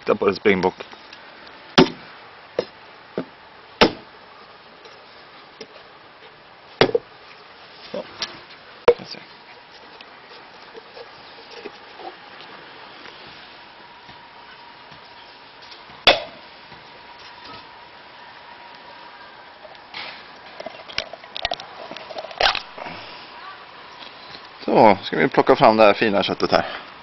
Titta på det, springbock. Så. Så, ska vi plocka fram det här fina köttet här.